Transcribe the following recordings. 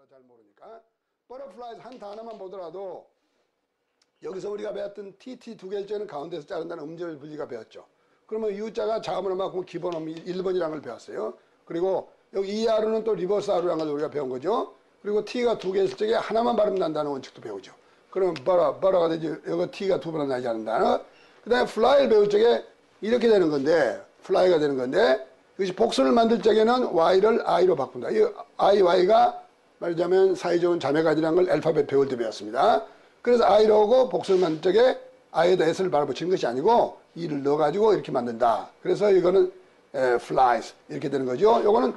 우리나라 잘 모르니까. butterflies 한 단어만 보더라도 여기서 우리가 배웠던 TT 두 개일자는 가운데서 자른다는 음절 분리가 배웠죠. 그러면 U자가 자음으로 만큼 기본 음 1번이라는 걸 배웠어요. 그리고 여기 ER은 또 리버스 R이라는 걸 우리가 배운 거죠. 그리고 T가 두 개 있을 적에 하나만 발음 난다는 원칙도 배우죠. 그러면 버러가 되지. 여기 T가 두 번 나지 않는 단어. 그 다음에 fly를 배울 적에 이렇게 되는 건데, fly가 되는 건데, 이것이 복수를 만들 적에는 Y를 I로 바꾼다. 이 I, Y가 말하자면 사이좋은 자매가지라는 걸 알파벳 배울 때 배웠습니다. 그래서 I로 하고 복수를 만들 적에 I에다 S를 바로 붙이는 것이 아니고 E를 넣어가지고 이렇게 만든다. 그래서 이거는 flies 이렇게 되는 거죠. 이거는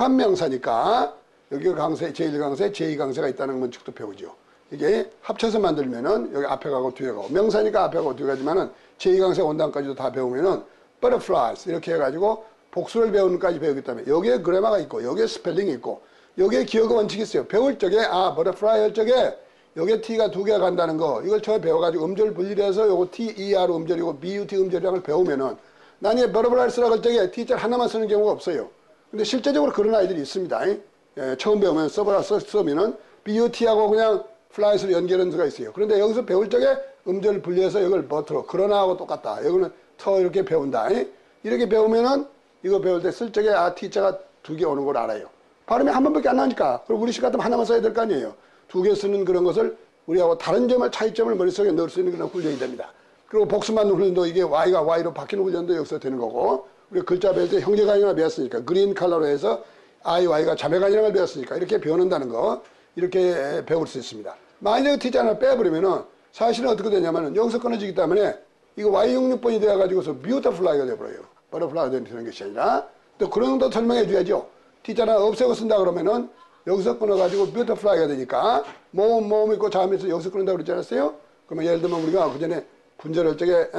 복합명사니까 여기가 강세, 제1강세, 제2강세가 있다는 원칙도 배우죠. 이게 합쳐서 만들면은 여기 앞에 가고 뒤에 가고 명사니까 앞에 가고 뒤에 가지만은 제2강세 원단까지도 다 배우면은 butterflies 이렇게 해가지고 복수를 배우는까지 배우기 때문에 여기에 그래마가 있고 여기에 스펠링이 있고 여기에 기억의 원칙이 있어요. 배울 적에 butterfly 할 적에 여기에 T가 두 개가 간다는 거 이걸 처음에 배워가지고 음절 분리를 해서 요거 T, E, R 음절이고 B, U, T 음절이라는 걸 배우면은 나중에 butterfly 쓰라고 할 적에 T자 하나만 쓰는 경우가 없어요. 근데 실제적으로 그런 아이들이 있습니다. 예, 처음 배우면 써보라 쓰면은 BUT하고 그냥 flies로 연결하는 수가 있어요. 그런데 여기서 배울 적에 음절을 분리해서 이걸 butter로 그러나하고 똑같다. 여기는 터 이렇게 배운다. 이렇게 배우면은 이거 배울 때 쓸 적에 T자가 두 개 오는 걸 알아요. 발음이 한 번밖에 안 나니까. 그럼 우리식 같으면 하나만 써야 될 거 아니에요. 두 개 쓰는 그런 것을 우리하고 다른 점을 차이점을 머릿속에 넣을 수 있는 그런 훈련이 됩니다. 그리고 복수만 훈련도 이게 Y가 Y로 바뀌는 훈련도 여기서 되는 거고 우리가 글자 배울 때 형제간이나 배웠으니까 그린 컬러로 해서 I, Y가 자매간이라는 걸 배웠으니까 이렇게 배워낸다는 거 이렇게 배울 수 있습니다. 만약에 T자 하나 빼버리면은 사실은 어떻게 되냐면은 여기서 끊어지기 때문에 이거 Y66번이 되어가지고서 beautifully가 되어버려요. butterfly가 되는 것이 아니라 또 그런 것도 설명해 줘야죠. T자나 없애고 쓴다 그러면은 여기서 끊어가지고 beautifully가 되니까 모음 있고 자음에서 여기서 끊는다고 그랬지 않았어요? 그러면 예를 들면 우리가 그 전에 분절할 적에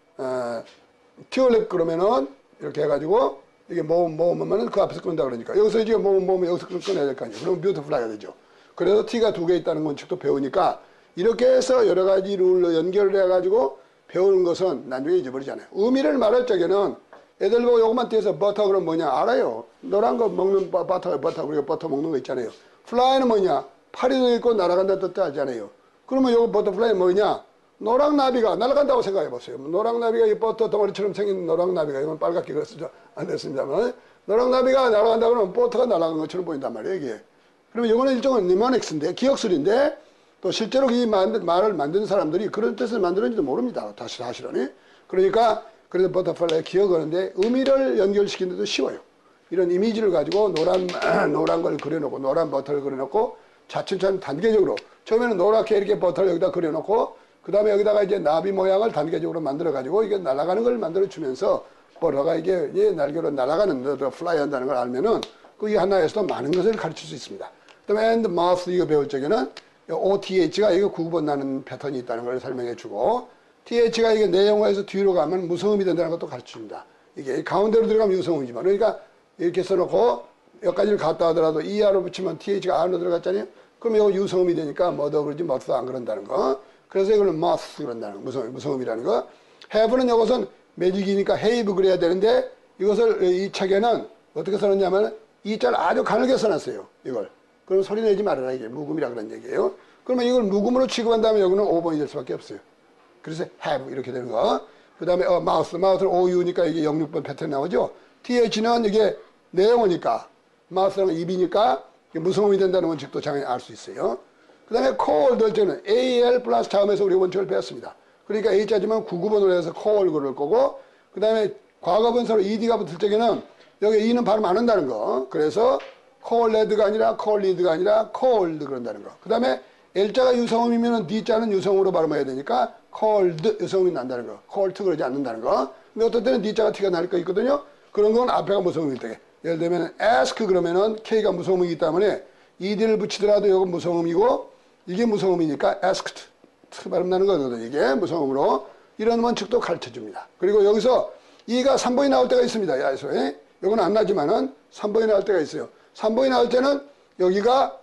튜얼립 그러면은 이렇게 해가지고 이게 모음 하면은 그 앞에서 끊는다 그러니까 여기서 이제 모음 여기서 끊어야 될 거 아니에요. 그러면 beautifully가 되죠. 그래서 T가 두 개 있다는 원칙도 배우니까 이렇게 해서 여러 가지 룰로 연결을 해가지고 배우는 것은 나중에 잊어버리잖아요. 의미를 말할 적에는 애들 보고 요것만 띄어서 버터 그럼 뭐냐 알아요. 노란 거 먹는 버터 우리가 버터 먹는 거 있잖아요. 플라이는 뭐냐 파리도 있고 날아간다는 뜻도 알잖아요. 그러면 요거 버터플라이 뭐냐 노랑나비가 날아간다고 생각해 보세요. 노랑나비가 이 버터 덩어리처럼 생긴 노랑나비가 이건 빨갛게 그렸으죠. 안 됐습니다만 노랑나비가 날아간다 그러면 버터가 날아간 것처럼 보인단 말이에요. 이게. 그러면 이거는 일종의 니모닉스인데 기억술인데 또 실제로 이 말을 만든 사람들이 그런 뜻을 만드는지도 모릅니다. 사실은. 그러니까 그래서 버터플라이 기억하는데 의미를 연결시키는데도 쉬워요. 이런 이미지를 가지고 노란 걸 그려놓고 노란 버터를 그려놓고 차츰차츰 단계적으로 처음에는 노랗게 이렇게 버터를 여기다 그려놓고 그 다음에 여기다가 이제 나비 모양을 단계적으로 만들어가지고 이게 날아가는 걸 만들어주면서 버터가 이게 날개로 날아가는 플라이 한다는 걸 알면은 그 하나에서도 많은 것을 가르칠 수 있습니다. 그 다음에 and mouth 이거 배울 적에는 OTH가 이거 구분 나는 패턴이 있다는 걸 설명해 주고 TH가 이게 내용어에서 뒤로 가면 무성음이 된다는 것도 가르쳐 줍니다. 이게 가운데로 들어가면 유성음이지만 그러니까 이렇게 써놓고 여기까지를 갔다 하더라도 ER로 붙이면 TH가 R로 들어갔잖아요. 그럼 이거 유성음이 되니까 뭐더 그러지 뭐도 안 그런다는 거. 그래서 이거는 mouth 그런다는 거. 무성음이라는 거. have는 이것은 매직이니까 have 그래야 되는데 이것을 이 책에는 어떻게 써놨냐면 이 자를 아주 가늘게 써놨어요. 이걸. 그럼 소리 내지 말아라 이게 무금이라 그런 얘기예요. 그러면 이걸 무금으로 취급한다면 여기는 5번이 될 수밖에 없어요. 그래서 have 이렇게 되는 거. 그 다음에 mouth는 OU니까 이게 06번 패턴 나오죠. TH는 이게 내용어니까 mouth는 입이니까 무성음이 된다는 원칙도 당연히 알 수 있어요. 그 다음에 cold 할 때는 AL 플러스 자음에서 우리 원칙을 배웠습니다. 그러니까 H자지만 99번으로 해서 cold 그럴 거고 그 다음에 과거분사로 ED가 붙을 적에는 여기 E는 발음 안 한다는 거. 그래서 cold가 아니라 cold가 아니라 cold 그런다는 거. 그 다음에 L자가 유성음이면 D자는 유성으로 발음해야 되니까 cold 유성음이 난다는 거. cold 그러지 않는다는 거. 근데 어떤 때는 D자가 T가 날 거 있거든요. 그런 건 앞에가 무성음일 때. 예를 들면 ask 그러면은 K가 무성음이기 때문에 ED를 붙이더라도 이건 무성음이고 이게 무성음이니까 asked 발음 나는 거거든요. 이게 무성음으로 이런 원칙도 가르쳐 줍니다. 그리고 여기서 E가 3번이 나올 때가 있습니다. 야에서에. 이건 안 나지만은 3번이 나올 때가 있어요. 3번이 나올 때는 여기가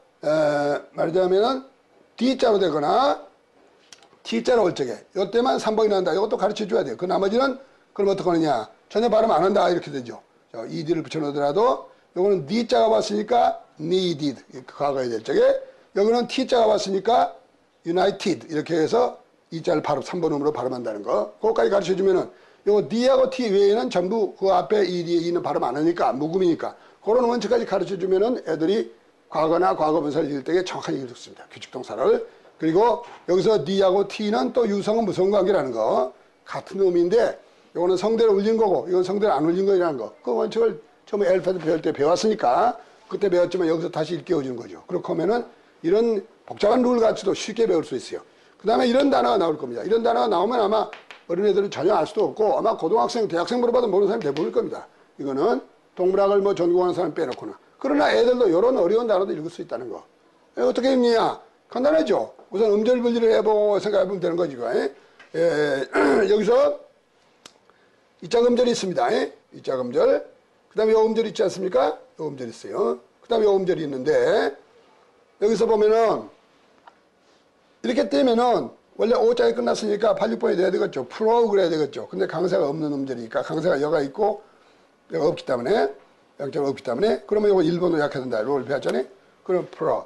말하자면은 D자로 되거나 T자로 올 적에 이때만 3번이 나온다. 이것도 가르쳐 줘야 돼요. 그 나머지는 그럼 어떻게 하느냐 전혀 발음 안 한다 이렇게 되죠. ED를 붙여놓더라도 이거는 D자가 왔으니까 needed 과거에 될 적에 여기는 T자가 왔으니까 united 이렇게 해서 이 자를 바로 3번음으로 발음한다는 거. 그것까지 가르쳐주면은 요거 D하고 T 외에는 전부 그 앞에 E는 발음 안 하니까 무음이니까 그런 원칙까지 가르쳐주면은 애들이 과거나 과거분사를 읽을 때 정확하게 읽습니다. 규칙동사를. 그리고 여기서 D하고 T는 또 유성은 무슨 관계라는 거. 같은 의미인데 요거는 성대를 울린 거고 이건 성대를 안 울린 거라는 거. 그 원칙을 처음에 엘파벳 배울 때 배웠으니까 그때 배웠지만 여기서 다시 일깨워주는 거죠. 그렇게 하면은 이런 복잡한 룰 같이도 쉽게 배울 수 있어요. 그 다음에 이런 단어가 나올 겁니다. 이런 단어가 나오면 아마 어린애들은 전혀 알 수도 없고 아마 고등학생, 대학생 물어봐도 모르는 사람이 대부분일 겁니다. 이거는 동물학을 뭐 전공하는 사람 빼놓고는. 그러나 애들도 이런 어려운 단어도 읽을 수 있다는 거. 어떻게 읽느냐? 간단하죠. 우선 음절 분리를 해보고 생각해보면 되는 거지. 여기서 이자 음절이 있습니다. 이자 음절. 그 다음에 요 음절이 있지 않습니까? 요 음절이 있어요. 그 다음에 요 음절이 있는데 여기서 보면은 이렇게 떼면은 원래 5자에 끝났으니까 86번이 돼야 되겠죠. 프로 그래야 되겠죠. 근데 강세가 없는 음절이니까 강세가 여가 있고 여가 없기 때문에 양자가 없기 때문에 그러면 이거 1번으로 약해야 된다. 롤 배웠잖아요. 그럼 프로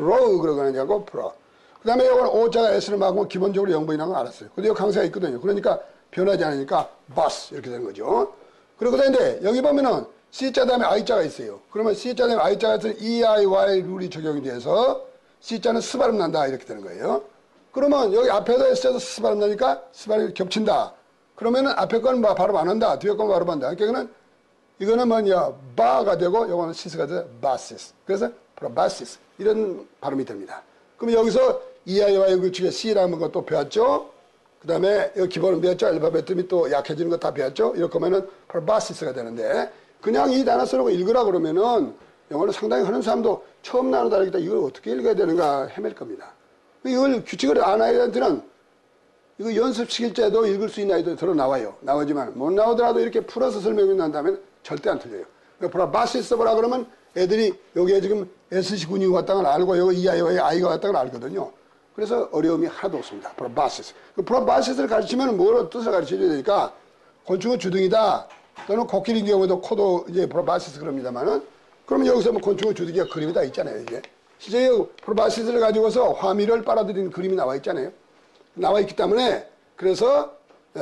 그러냐고 프로. 그 다음에 이거는 5자가 S를 막으면 기본적으로 0번이라는 걸 알았어요. 근데 이 강세가 있거든요. 그러니까 변하지 않으니까 버스 이렇게 되는 거죠. 그리고 되는데 여기 보면은 C자 다음에 I자가 있어요. 그러면 C자 다음에 I자가 있으면 EIY 룰이 적용이 돼서 C자는 스 발음 난다 이렇게 되는 거예요. 그러면 여기 앞에도 S자도 스 발음 나니까 스 발음이 겹친다. 그러면은 앞에 거는 뭐 발음 안 한다. 뒤에 거는 발음 한다. 그러니까 이거는 뭐냐 바가 되고 요거는 시스가 돼서 바시스. 그래서 프로바시스 이런 발음이 됩니다. 그럼 여기서 EIY 규칙의 C라는 것도 배웠죠. 그 다음에 여기 기본은 배웠죠. 알파벳이 또 약해지는 거 다 배웠죠. 이렇게 하면은 프로바시스가 되는데 그냥 이 단어 쓰라고 읽으라 그러면은 영어를 상당히 하는 사람도 처음 나누다니까 이걸 어떻게 읽어야 되는가 헤맬 겁니다. 이걸 규칙을 안 하는 애들은 이거 연습시킬 때도 읽을 수 있는 아이들 들어 나와요. 나오지만 못 나오더라도 이렇게 풀어서 설명이 난다면 절대 안 틀려요. 프로바시스 보라 그러면 애들이 여기에 지금 SC군이 왔다는 걸 알고 여기 I가 왔다는 걸 알거든요. 그래서 어려움이 하나도 없습니다. 프로바시스. 프로바시스를 가르치면 뭐로 뜻을 가르쳐줘야 되니까 곤충은 주둥이다. 또는 코끼리인 경우도 코도 이제 프로바시스 그럽니다만은 그러면 여기서 뭐 곤충의 주둥이가 그림이 다 있잖아요. 이게 실제 프로바시스를 가지고서 화미를 빨아들이는 그림이 나와 있잖아요. 나와 있기 때문에 그래서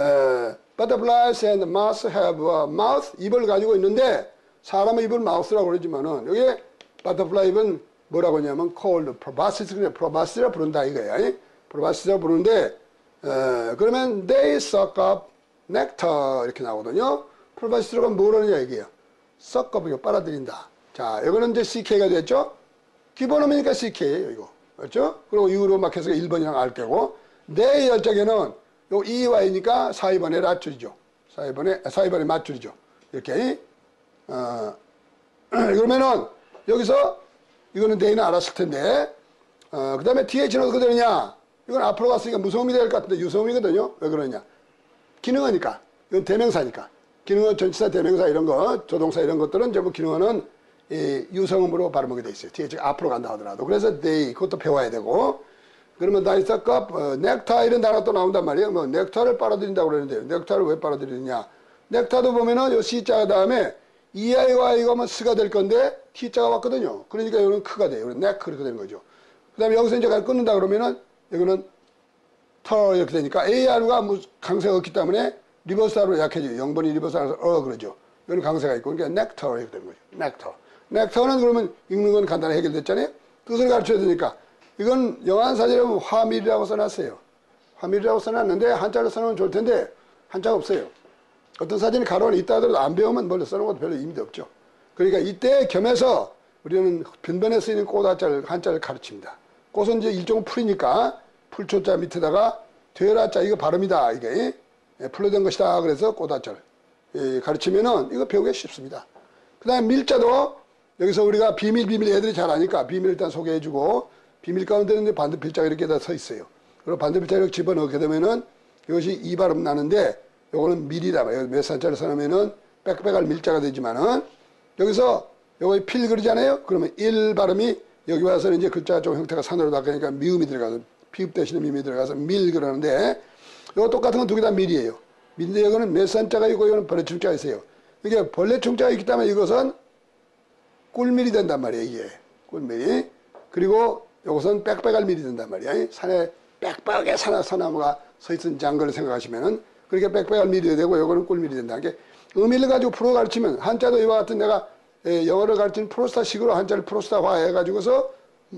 butterflies and moths have a mouth 입을 가지고 있는데 사람의 입을 마우스라고 그러지만은 여기에 butterfly는 뭐라고 하냐면 called proboscis 그냥 proboscis라 부른다 이거야. proboscis라 부르는데 그러면 they suck up nectar 이렇게 나오거든요. proboscis가 뭐라느냐 이게요. suck up 이거 빨아들인다. 자, 이거는 이제 CK가 됐죠. 기본음이니까 CK예요 이거. 그렇죠? 그리고 이후로 막 해서 1번이랑 알 거고 they 열적에는 요 EY니까 4번의 라줄이죠. 4번의 맞줄이죠. 이렇게 그러면은 여기서 이거는 대인은 알았을 텐데 그 다음에 TH는 어떻게 되느냐 이건 앞으로 갔으니까 무소음이 될 것 같은데 유소음이거든요. 왜 그러냐 기능어니까 이건 대명사니까 기능어 전치사 대명사 이런 거 조동사 이런 것들은 전부 기능어는 유성음으로 발음하게 돼 있어요. TH가 앞으로 간다 하더라도 그래서 they 그것도 배워야 되고 그러면 다이서컵 넥타 이런 단어가 또 나온단 말이에요. 뭐 넥타를 빨아들인다고 그러는데 넥타를 왜 빨아들이느냐 넥타도 보면은 요 C자 다음에 EI와 이거 하면 스가 될 건데 T자가 왔거든요. 그러니까 이거는 크가 돼요. 넥 그렇게 되는 거죠. 그 다음에 여기서 이제 끊는다 그러면은 이거는 터 이렇게 되니까 AR가 강세가 없기 때문에 리버스하로 약해져요. 0번이 리버스하로 그러죠. 이거는 강세가 있고 그러니까 넥터 이렇게 되는 거죠. 넥터. 넥터는 그러면 읽는 건 간단히 해결됐잖아요. 뜻을 가르쳐야 되니까 이건 영한 사진에 보면 화밀이라고 써놨어요. 화밀이라고 써놨는데 한자로 써놓으면 좋을 텐데 한자가 없어요. 어떤 사진이 가로가 있다 하더라도 안 배우면 원래 써놓은 것도 별로 의미도 없죠. 그러니까 이때 겸해서 우리는 변변에 쓰이는 꽃한자를 한자를 가르칩니다. 꽃은 이제 일종의 풀이니까 풀초자 밑에다가 되라자 이거 발음이다 이게 풀로된 것이다 그래서 꽃한자를 가르치면은 이거 배우기 쉽습니다. 그 다음에 밀자도 여기서 우리가 비밀 애들이 잘 아니까 비밀 일단 소개해주고 비밀 가운데는 반대필자가 이렇게 다 서 있어요. 그리고 반대필자를 이렇게 집어넣게 되면은 이것이 이 발음 나는데 요거는 밀이다. 여기 몇 산자를 써놓으면은 빽빽할 밀자가 되지만은 여기서 요거 필 그러잖아요. 그러면 1 발음이 여기 와서는 이제 글자가 좀 형태가 산으로 바뀌니까 미음이 들어가서 피읍 대신에 미음이 들어가서 밀 그러는데 요거 똑같은 건 두 개 다 밀이에요. 밀인데 여기는 몇 산자가 있고 이거는 벌레충자가 있어요. 이게 벌레충자가 있기 때문에 이것은 꿀밀이 된단 말이에요. 이게 꿀밀. 그리고 요것은 빽빽할 밀이 된단 말이야. 산에 빽빽하게 사나무가 서 있는 장거를 생각하시면은 그렇게 빽빽할 밀이 되고 요거는 꿀밀이 된다는 게 의미를 가지고 풀어 가르치면 한자도 이와 같은 내가 영어를 가르치는 프로스타식으로 한자를 프로스타화 해가지고서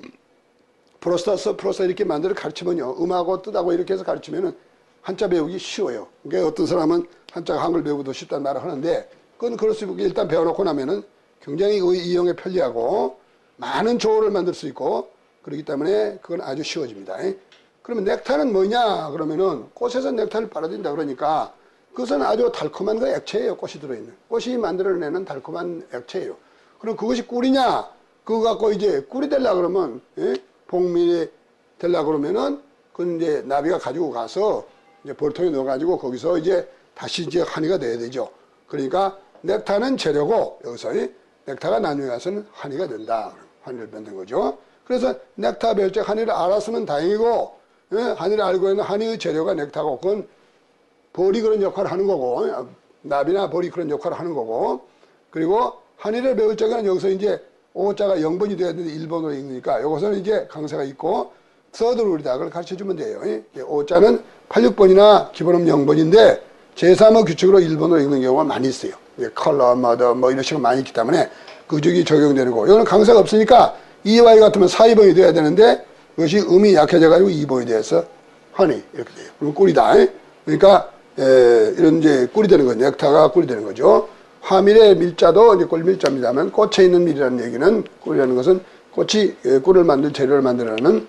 프로스타 이렇게 만들어 가르치면요. 음하고 뜻하고 이렇게 해서 가르치면은 한자 배우기 쉬워요. 그러니까 어떤 사람은 한자가 한글 배우기도 쉽다는 말을 하는데 그건 그럴 수 있고 일단 배워놓고 나면은 굉장히 이용에 편리하고 많은 조어를 만들 수 있고 그렇기 때문에 그건 아주 쉬워집니다. 그러면 넥타는 뭐냐 그러면은 꽃에서 넥타를 빨아들인다 그러니까 그것은 아주 달콤한 그 액체예요. 꽃이 들어있는 꽃이 만들어내는 달콤한 액체예요. 그럼 그것이 꿀이냐 그거 갖고 이제 꿀이 되려 그러면 복밀이 되려 그러면은 그건 이제 나비가 가지고 가서 이제 볼통에 넣어가지고 거기서 이제 다시 이제 한의가 돼야 되죠. 그러니까 넥타는 재료고 여기서 넥타가 나중에 가서는 한의가 된다. 한의를 만든 거죠. 그래서 넥타 배울 때 한의를 알았으면 다행이고 한의를 알고 있는 한의의 재료가 넥타고 그건 벌이 그런 역할을 하는 거고 나비나 벌이 그런 역할을 하는 거고 그리고 한의를 배울 적에는 여기서 이제 오자가 0번이 돼야 되는데 1번으로 읽으니까 이것은 이제 강세가 있고 서두르리다 그걸 가르쳐주면 돼요. 오자는 8, 6번이나 기본음 0번인데 제3의 규칙으로 1번으로 읽는 경우가 많이 있어요. 컬러, 머더 뭐 이런 식으로 많이 있기 때문에 그쪽이 적용되는 거고 이거는 강세가 없으니까 이와 이 같으면 4, 2번이 돼야 되는데 그것이 음이 약해져가지고 2번이 돼서 한의 이렇게 돼요. 그럼 꿀이다. 그러니까 이런 이제 꿀이 되는 거죠. 넥타가 꿀이 되는 거죠. 화밀의 밀자도 이제 꿀밀자입니다만 꽃에 있는 밀이라는 얘기는 꿀이라는 것은 꽃이 꿀을 만들 재료를 만들어내는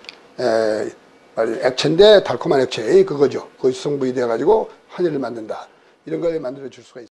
액체인데 달콤한 액체 그거죠. 그것이 성분이 돼가지고 한의를 만든다. 이런 걸 만들어 줄 수가 있습니다.